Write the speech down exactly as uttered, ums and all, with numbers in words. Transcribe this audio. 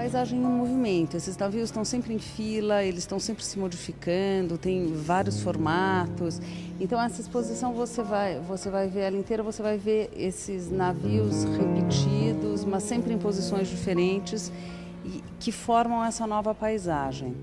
paisagem em movimento. Esses navios estão sempre em fila, eles estão sempre se modificando, tem vários formatos. Então essa exposição você vai, você vai ver ela inteira, você vai ver esses navios repetidos, mas sempre em posições diferentes, e que formam essa nova paisagem.